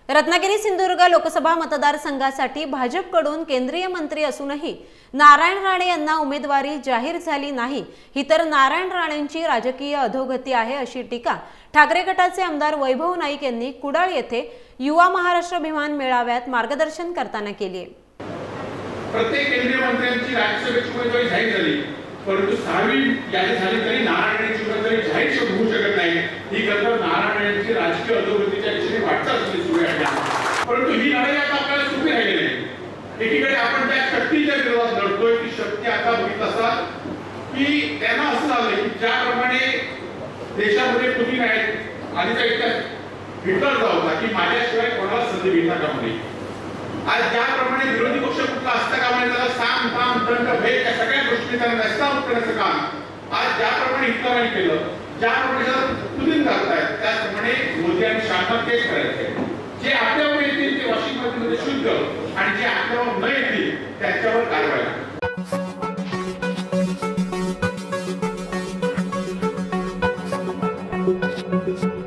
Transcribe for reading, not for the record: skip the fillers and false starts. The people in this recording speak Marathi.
रत्नागिरी सिंधुदुर्ग लोकसभा मतदारसंघासाठी भाजपकडून केंद्रीय मंत्री असूनही नारायण राणे यांना उमेदवारी जाहीर झाली नाही, ही तर नारायण राणेंची राजकीय अधोगती आहे अशी टीका ठाकरे गटाचे आमदार वैभव नाईक यांनी कुडाळ येथे युवा महाराष्ट्र अभिमान मेळाव्यात मार्गदर्शन करताना केली आहे। प्रत्येक केंद्रीय मंत्र्यांची राज्यसभेची उमेदवारी जाहीर झाली, परंतु 6वी यादी झाली तरी नारायणची उमेदवारी जाहीर होऊ शकत नाही। ही गडबड नारायणची राजकीय अधोगतीच्या दिशेने वाटचाल सुरू आहे। परंतु ही लढाई आता आपल्याला सुरू राहिली नाही। एकीकडे आपण त्या शक्तीच्या विरोधात लढतोय, की शक्ती आता बघितलं असाल की त्यांना असं झालं की ज्याप्रमाणे देशामध्ये पुतीन आहेत आधीचा इतिहास हिटलरचा होता की माझ्याशिवाय कोणाला संधी घेता कामा नये। आज ज्याप्रमाणे विरोधी पक्ष कुठला असता कामा नये, त्याला साम दाम दंड भेद या सगळ्या गोष्टी त्यांना नष्टावून करण्याचं काम आज ज्याप्रमाणे हिटलरांनी केलं, ज्याप्रमाणे पुतीन करतायत, त्याचप्रमाणे मोदी आणि शहांना तेच करायचे। जे आपल्यावर येतील ते वॉशिंग्टनमध्ये शुद्ध आणि जे आपल्यावर न येतील त्यांच्यावर कारवाई।